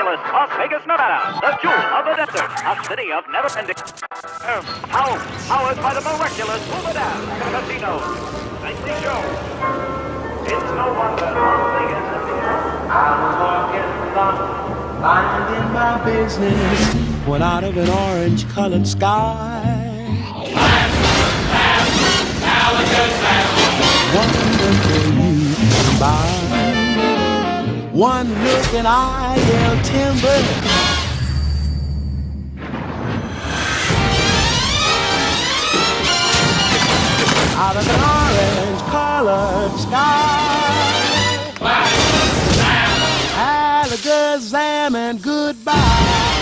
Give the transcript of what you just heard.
Angeles, Las Vegas, Nevada, the jewel of the desert, a city of never-ending. Powered by the miraculous Hoover Dam Casino. Nightly show. It's no wonder Las Vegas is the I was walking along, minding my business, when out of an orange-colored sky, wonderful you come by. One look and I yell timber. Out of an orange-colored sky, alakazam and goodbye.